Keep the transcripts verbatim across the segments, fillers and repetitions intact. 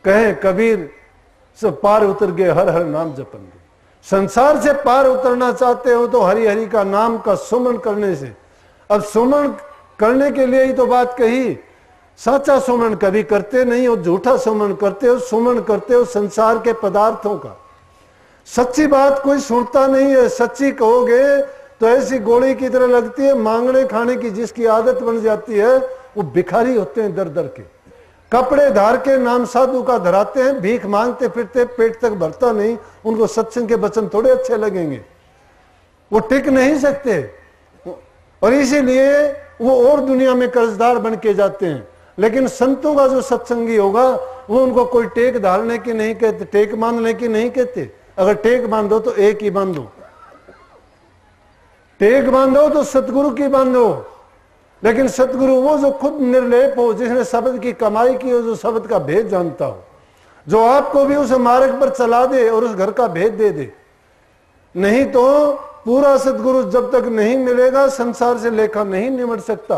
कहे कबीर सब पार उतर गए हर हर नाम जपन दे। संसार से पार उतरना चाहते हो तो हरि हरि का नाम का सुमन करने से। अब सुमन करने के लिए ही तो बात कही, साचा सुमन कभी करते नहीं हो, झूठा सुमन करते हो, सुमन करते हो संसार के पदार्थों का। सच्ची बात कोई सुनता नहीं है, सच्ची कहोगे तो ऐसी गोली की तरह लगती है, मांगने खाने की जिसकी आदत बन जाती है वो भिखारी होते हैं दर दर के, कपड़े धार के नाम साधु का धराते हैं, भीख मांगते फिरते, पेट तक भरता नहीं, उनको सत्संग के वचन थोड़े अच्छे लगेंगे, वो टिक नहीं सकते और इसीलिए वो और दुनिया में कर्जदार बन के जाते हैं। लेकिन संतों का जो सत्संगी होगा वो उनको कोई टेक डालने की नहीं कहते, टेक बांधने की नहीं कहते। अगर टेक बांधो तो एक ही बांधो, टेक बांधो तो सतगुरु की बांधो। लेकिन सतगुरु वो जो खुद निर्लेप हो, जिसने शब्द की कमाई की हो, जो शब्द का भेद जानता हो, जो आपको भी उस मार्ग पर चला दे और उस घर का भेद दे दे। नहीं तो पूरा सतगुरु जब तक नहीं मिलेगा संसार से लेखा नहीं निमट सकता।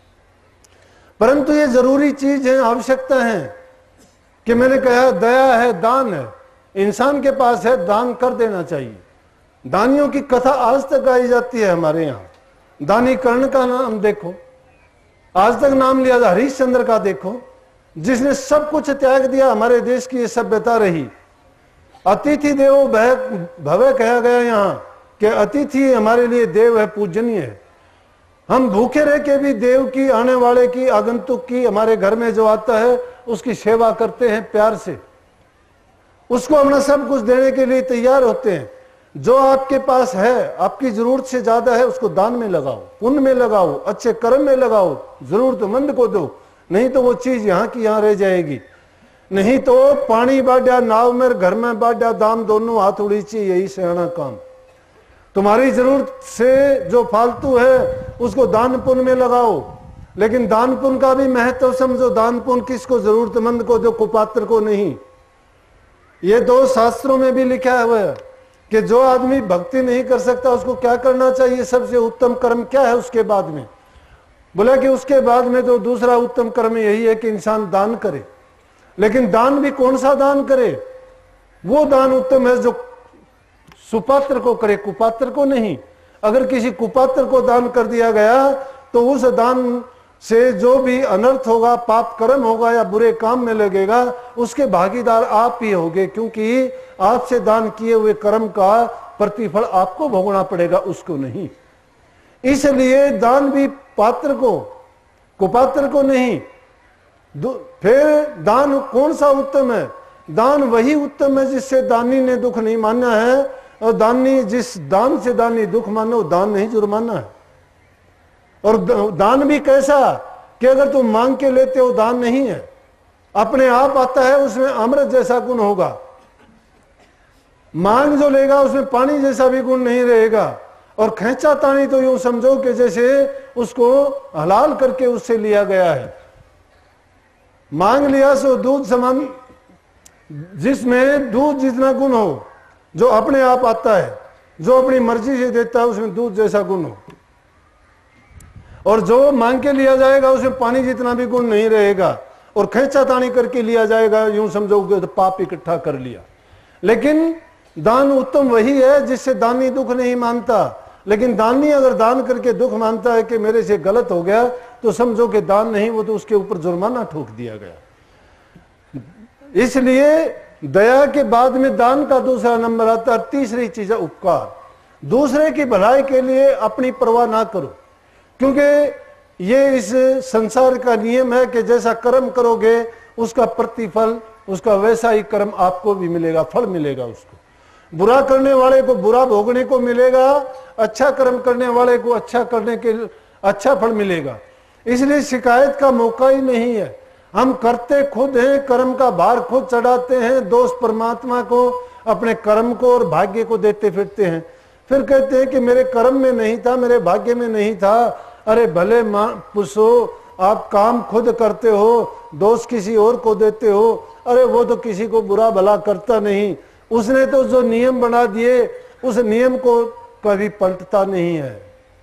परंतु ये जरूरी चीज है, आवश्यकता है कि मैंने कहा दया है, दान है, इंसान के पास है, दान कर देना चाहिए। दानियों की कथा आज तक आई जाती है हमारे यहाँ। दानी कर्ण का नाम देखो, आज तक नाम लिया था, हरिश्चंद्र का देखो, जिसने सब कुछ त्याग दिया। हमारे देश की ये सभ्यता रही। अतिथि देवो भव कहा गया यहाँ कि अतिथि हमारे लिए देव है, पूजनीय है। हम भूखे रह के भी देव की, आने वाले की, आगंतुक की, हमारे घर में जो आता है उसकी सेवा करते हैं प्यार से, उसको अपना सब कुछ देने के लिए तैयार होते हैं। जो आपके पास है, आपकी जरूरत से ज्यादा है, उसको दान में लगाओ, पुण्य में लगाओ, अच्छे कर्म में लगाओ, जरूरतमंद को दो, नहीं तो वो चीज यहाँ की यहाँ रह जाएगी। नहीं तो पानी बाढ़ा नाव में, घर में बाढ़ा दाम, दोनों हाथ उड़ीची, यही सियाना काम। तुम्हारी जरूरत से जो फालतू है उसको दान पुण्य में लगाओ, लेकिन दान पुण्य का भी महत्व समझो। दान पुण्य किसको? जरूरतमंद को दो, कुपात्र को नहीं। ये दो शास्त्रों में भी लिखा हुआ है कि जो आदमी भक्ति नहीं कर सकता उसको क्या करना चाहिए, सबसे उत्तम कर्म क्या है उसके बाद में? बोला कि उसके बाद में तो दूसरा उत्तम कर्म यही है कि इंसान दान करे। लेकिन दान भी कौन सा दान करे? वो दान उत्तम है जो सुपात्र को करे, कुपात्र को नहीं। अगर किसी कुपात्र को दान कर दिया गया तो उस दान से जो भी अनर्थ होगा, पाप कर्म होगा या बुरे काम में लगेगा, उसके भागीदार आप ही होगे, क्योंकि आपसे दान किए हुए कर्म का प्रतिफल आपको भोगना पड़ेगा, उसको नहीं। इसलिए दान भी पात्र को, कुपात्र को नहीं। फिर दान कौन सा उत्तम है? दान वही उत्तम है जिससे दानी ने दुख नहीं माना है, और दानी जिस दान से दानी दुख मानो, दान नहीं जुर्माना है। और दान भी कैसा कि अगर तुम मांग के लेते हो, दान नहीं है, अपने आप आता है, उसमें अमृत जैसा गुण होगा। मांग जो लेगा उसमें पानी जैसा भी गुण नहीं रहेगा। और खेचा तानी तो यूं समझो कि जैसे उसको हलाल करके उससे लिया गया है। मांग लिया सो दूध समान, जिसमें दूध जितना गुण हो, जो अपने आप आता है, जो अपनी मर्जी से देता है, उसमें दूध जैसा गुण हो। और जो मांग के लिया जाएगा उसमें पानी जितना भी गुण नहीं रहेगा। और खेचा तानी करके लिया जाएगा, यूं समझोगे तो पाप इकट्ठा कर लिया। लेकिन दान उत्तम वही है जिससे दानी दुख नहीं मानता। लेकिन दानी अगर दान करके दुख मानता है कि मेरे से गलत हो गया, तो समझो कि दान नहीं, वो तो उसके ऊपर जुर्माना ठोक दिया गया। इसलिए दया के बाद में दान का दूसरा नंबर आता है। तीसरी चीज है उपकार। दूसरे की भलाई के लिए अपनी परवाह ना करो, क्योंकि ये इस संसार का नियम है कि जैसा कर्म करोगे उसका प्रतिफल, उसका वैसा ही कर्म आपको भी मिलेगा, फल मिलेगा उसको। बुरा करने वाले को बुरा भोगने को मिलेगा, अच्छा कर्म करने वाले को अच्छा करने के अच्छा फल मिलेगा। इसलिए शिकायत का मौका ही नहीं है। हम करते खुद हैं, कर्म का भार खुद चढ़ाते हैं, दोष परमात्मा को, अपने कर्म को और भाग्य को देते फिरते हैं। फिर कहते हैं कि मेरे कर्म में नहीं था, मेरे भाग्य में नहीं था। अरे भले मां पूछो, आप काम खुद करते हो, दोष किसी और को देते हो। अरे वो तो किसी को बुरा भला करता नहीं, उसने तो जो नियम बना दिए उस नियम को कभी पलटता नहीं है।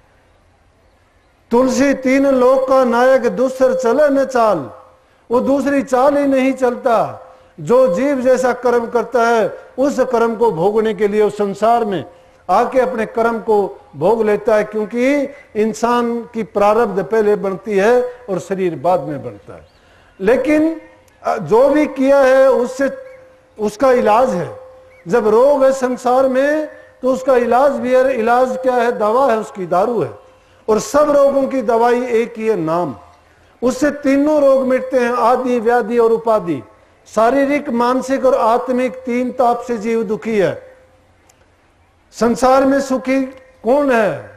तुलसी तीन लोक का नायक, दूसर चले न चाल, वो दूसरी चाल ही नहीं चलता। जो जीव जैसा कर्म करता है उस कर्म को भोगने के लिए उस संसार में आके अपने कर्म को भोग लेता है, क्योंकि इंसान की प्रारब्ध पहले बनती है और शरीर बाद में बनता है। लेकिन जो भी किया है उससे उसका इलाज है। जब रोग है संसार में तो उसका इलाज भी है। इलाज क्या है? दवा है, उसकी दारू है। और सब रोगों की दवाई एक ही है, नाम। उससे तीनों रोग मिटते हैं, आदि, व्याधि और उपाधि। शारीरिक, मानसिक और आत्मिक तीन ताप से जीव दुखी है। संसार में सुखी कौन है?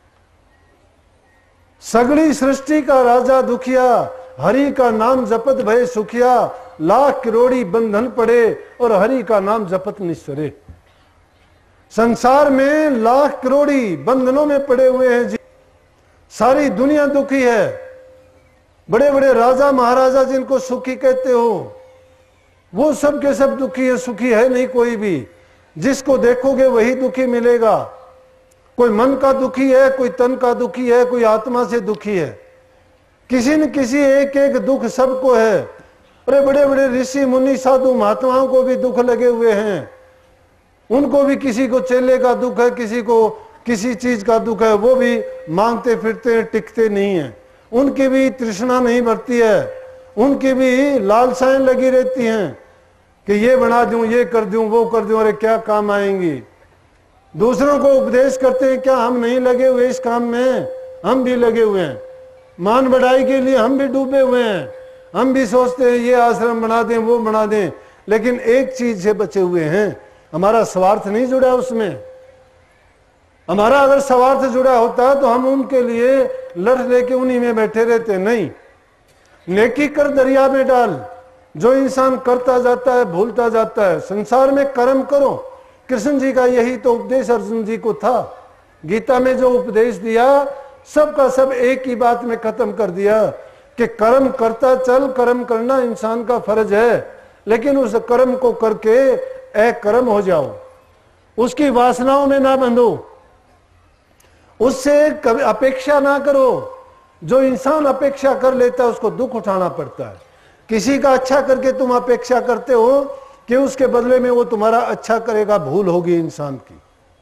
सगड़ी सृष्टि का राजा दुखिया, हरि का नाम जपत भय सुखिया। लाख करोड़ी बंधन पड़े और हरि का नाम जपत निस्सरे। संसार में लाख करोड़ी बंधनों में पड़े हुए हैं जी। सारी दुनिया दुखी है। बड़े बड़े राजा महाराजा जिनको सुखी कहते हो वो सब के सब दुखी है, सुखी है नहीं कोई भी। जिसको देखोगे वही दुखी मिलेगा। कोई मन का दुखी है, कोई तन का दुखी है, कोई आत्मा से दुखी है। किसी न किसी एक एक दुख सबको है। अरे बड़े बड़े ऋषि मुनि साधु महात्माओं को भी दुख लगे हुए हैं। उनको भी किसी को चेले का दुख है, किसी को किसी चीज का दुख है, वो भी मांगते फिरते हैं, टिकते नहीं है। उनकी भी तृष्णा नहीं बढ़ती है, उनकी भी लालसाएं लगी रहती हैं कि ये बना दूं, ये कर दूं, वो कर दूं, अरे क्या काम आएंगी। दूसरों को उपदेश करते हैं, क्या हम नहीं लगे हुए इस काम में? हम भी लगे हुए हैं। मान बढ़ाई के लिए हम भी डूबे हुए हैं। हम भी सोचते हैं ये आश्रम बना दें, वो बना दें, लेकिन एक चीज से बचे हुए हैं, हमारा स्वार्थ नहीं जुड़ा उसमें। हमारा अगर स्वार्थ जुड़ा होता तो हम उनके लिए लड़ लेके उन्हीं में बैठे रहते। नहीं, नेकी कर दरिया में डाल। जो इंसान करता जाता है भूलता जाता है। संसार में कर्म करो। कृष्ण जी का यही तो उपदेश अर्जुन जी को था। गीता में जो उपदेश दिया सबका सब एक ही बात में खत्म कर दिया कि कर्म करता चल। कर्म करना इंसान का फर्ज है, लेकिन उस कर्म को करके अकर्म हो जाओ, उसकी वासनाओं में ना बंधो, उससे कभी अपेक्षा ना करो। जो इंसान अपेक्षा कर लेता है उसको दुख उठाना पड़ता है। किसी का अच्छा करके तुम अपेक्षा करते हो कि उसके बदले में वो तुम्हारा अच्छा करेगा, भूल होगी इंसान की।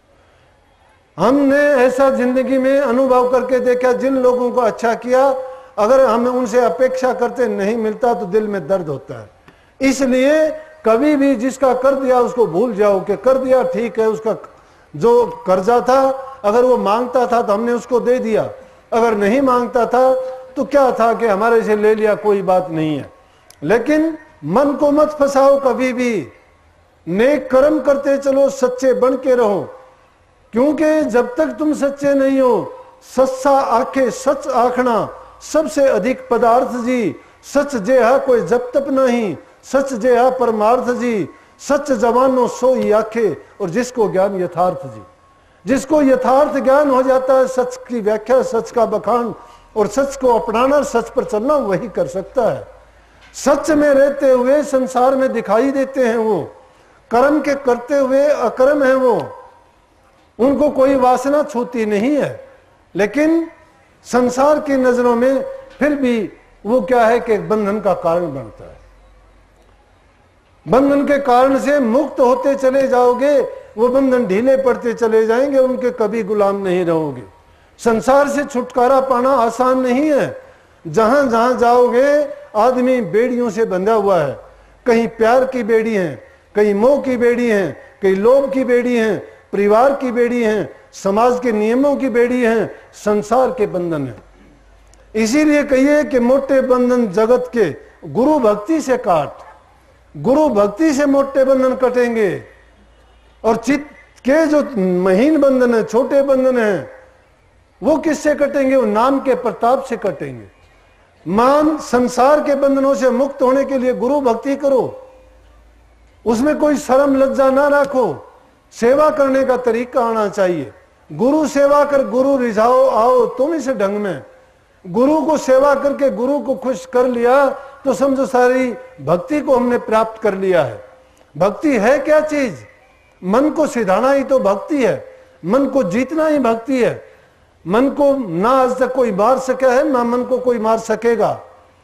हमने ऐसा जिंदगी में अनुभव करके देखा, जिन लोगों को अच्छा किया अगर हम उनसे अपेक्षा करते नहीं मिलता तो दिल में दर्द होता है। इसलिए कभी भी जिसका कर दिया उसको भूल जाओ कि कर दिया ठीक है। उसका जो कर्जा था अगर वो मांगता था तो हमने उसको दे दिया, अगर नहीं मांगता था तो क्या था कि हमारे से ले लिया, कोई बात नहीं है। लेकिन मन को मत फंसाओ कभी भी। नेक कर्म करते चलो, सच्चे बन के रहो, क्योंकि जब तक तुम सच्चे नहीं हो, सच्चा आखे सच आखना सबसे अधिक पदार्थ जी। सच जे है कोई जब तप नहीं, सच जे है परमार्थ जी। सच जवानो सो ही आखे, और जिसको ज्ञान यथार्थ जी। जिसको यथार्थ ज्ञान हो जाता है, सच की व्याख्या, सच का बखान और सच को अपनाना, सच पर चलना, वही कर सकता है। सच में रहते हुए संसार में दिखाई देते हैं वो। कर्म के करते हुए अकर्म है वो। उनको कोई वासना छूती नहीं है, लेकिन संसार की नजरों में फिर भी वो क्या है कि बंधन का कारण बनता है। बंधन के कारण से मुक्त होते चले जाओगे, वो बंधन ढीले पड़ते चले जाएंगे, उनके कभी गुलाम नहीं रहोगे। संसार से छुटकारा पाना आसान नहीं है। जहां जहां जाओगे आदमी बेड़ियों से बंधा हुआ है। कहीं प्यार की बेड़ी है, कहीं मोह की बेड़ी है, कहीं लोभ की बेड़ी है, परिवार की बेड़ी है, समाज के नियमों की बेड़ी है, संसार के बंधन है। इसीलिए कहिए कि मोटे बंधन जगत के गुरु भक्ति से काट। गुरु भक्ति से मोटे बंधन कटेंगे, और चित्त के जो महीन बंधन है, छोटे बंधन है, वो किससे कटेंगे? वो नाम के प्रताप से कटेंगे। मान संसार के बंधनों से मुक्त होने के लिए गुरु भक्ति करो, उसमें कोई शर्म लज्जा ना रखो। सेवा करने का तरीका आना चाहिए। गुरु सेवा कर गुरु रिझाओ आओ तुम इस ढंग में। गुरु को सेवा करके गुरु को खुश कर लिया तो समझो सारी भक्ति को हमने प्राप्त कर लिया है। भक्ति है क्या चीज? मन को सिधाना ही तो भक्ति है। मन को जीतना ही भक्ति है। मन को ना आज तक कोई मार सका है, ना मन को कोई मार सकेगा।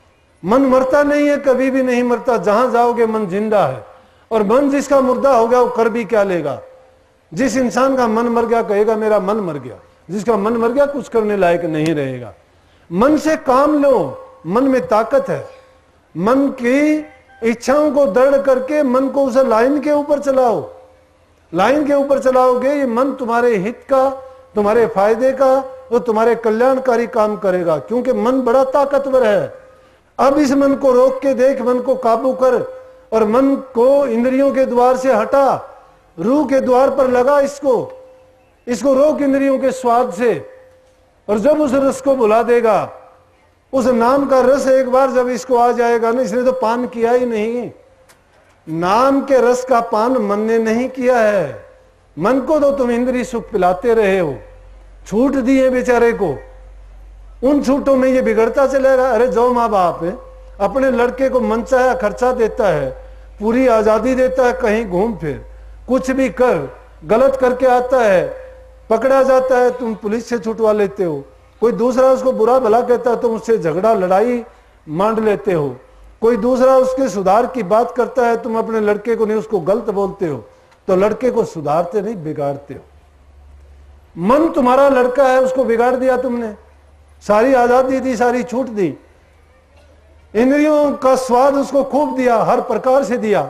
मन मरता नहीं है, कभी भी नहीं मरता, जहां जाओगे मन जिंदा है। और मन जिसका मुर्दा हो गया वो कर भी क्या लेगा। जिस इंसान का मन मर गया कहेगा मेरा मन मर गया, जिसका मन मर गया कुछ करने लायक नहीं रहेगा। मन से काम लो, मन में ताकत है। मन की इच्छाओं को दृढ़ करके मन को उसे लाइन के ऊपर चलाओ। लाइन के ऊपर चलाओगे ये मन तुम्हारे हित का, तुम्हारे फायदे का और तुम्हारे कल्याणकारी काम करेगा, क्योंकि मन बड़ा ताकतवर है। अब इस मन को रोक के देख, मन को काबू कर और मन को इंद्रियों के द्वार से हटा, रूह के द्वार पर लगा इसको इसको रोक इंद्रियों के स्वाद से। और जब उस रस को बुला देगा, उस नाम का रस एक बार जब इसको आ जाएगा ना, इसने तो पान किया ही नहीं, नाम के रस का पान मन ने नहीं किया है। मन को तो तुम इंद्रिय सुख पिलाते रहे हो, छूट दिए बेचारे को, उन छूटों में ये बिगड़ता चलेगा। अरे जो माँ बाप है अपने लड़के को मनचाहा खर्चा देता है, पूरी आजादी देता है, कहीं घूम फिर कुछ भी कर, गलत करके आता है, पकड़ा जाता है, तुम पुलिस से छुटवा लेते हो। कोई दूसरा उसको बुरा भला कहता है, तुम उससे झगड़ा लड़ाई मांड लेते हो। कोई दूसरा उसके सुधार की बात करता है, तुम अपने लड़के को नहीं उसको गलत बोलते हो। तो लड़के को सुधारते नहीं, बिगाड़ते हो। मन तुम्हारा लड़का है, उसको बिगाड़ दिया तुमने, सारी आजादी दी, सारी छूट दी, इंद्रियों का स्वाद उसको खूब दिया, हर प्रकार से दिया।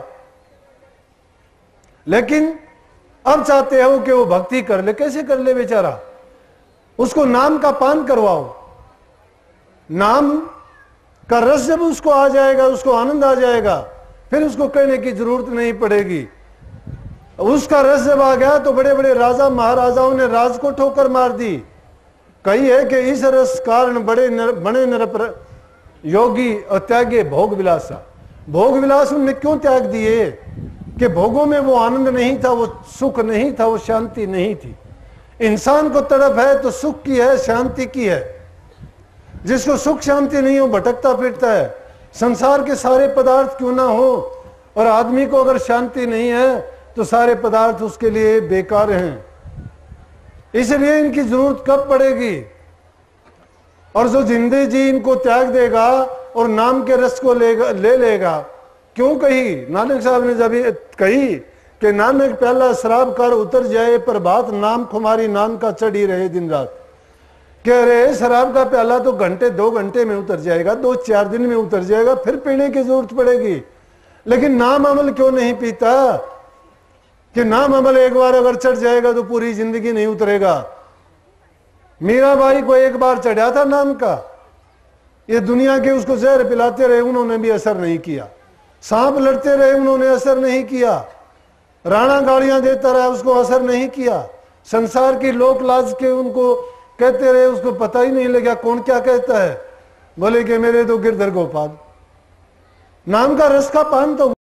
लेकिन अब चाहते हो कि वो भक्ति कर ले। कैसे कर ले बेचारा? उसको नाम का पान करवाओ। नाम का रस जब उसको आ जाएगा, उसको आनंद आ जाएगा, फिर उसको कहने की जरूरत नहीं पड़ेगी। उसका रस जब आ गया तो बड़े बड़े राजा महाराजाओं ने राज को ठोकर मार दी। कही है कि इस रस कारण बड़े नर, बड़े नर योगी और त्यागे भोग विलासा। भोग विलास उनने क्यों त्याग दिए? कि भोगों में वो आनंद नहीं था, वो सुख नहीं था, वो शांति नहीं थी। इंसान को तड़प है तो सुख की है, शांति की है। जिसको सुख शांति नहीं हो भटकता फिरता है। संसार के सारे पदार्थ क्यों ना हो, और आदमी को अगर शांति नहीं है तो सारे पदार्थ उसके लिए बेकार हैं। इसलिए इनकी जरूरत कब पड़ेगी? और जो जिंदगी जी इनको त्याग देगा और नाम के रस को लेगा ले लेगा। क्यों कही नानक साहब ने जब कही कि नानक प्याला शराब कर उतर जाए, पर बात नाम खुमारी नाम का चढ़ी रहे दिन रात। कह रहे शराब का प्याला तो घंटे दो घंटे में उतर जाएगा, दो चार दिन में उतर जाएगा, फिर पीने की जरूरत पड़ेगी। लेकिन नाम अमल क्यों नहीं पीता? कि नाम अमल एक बार अगर चढ़ जाएगा तो पूरी जिंदगी नहीं उतरेगा। मीराबाई को एक बार चढ़ा था नाम का, ये दुनिया के उसको जहर पिलाते रहे, उन्होंने भी असर नहीं किया। सांप लड़ते रहे, उन्होंने असर नहीं किया। राणा गालियां देता रहा, उसको असर नहीं किया। संसार की लोक लाज के उनको कहते रहे, उसको पता ही नहीं लगा कौन क्या कहता है। बोले कि मेरे तो गिरधर गोपाल। नाम का रस का पान तो